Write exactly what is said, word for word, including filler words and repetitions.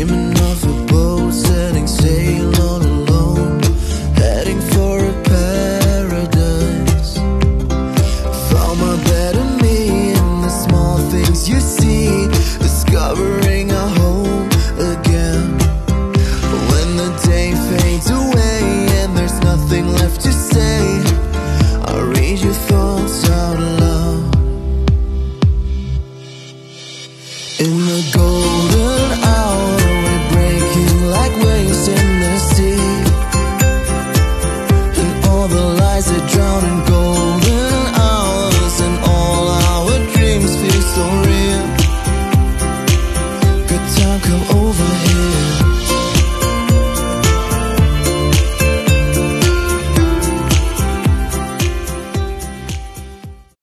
dreaming of a boat setting sail all alone, heading for a paradise. Found my better me in the small things you see, discovering a home again. When the day fades away and there's nothing left to say, I read your thoughts out loud. In the gold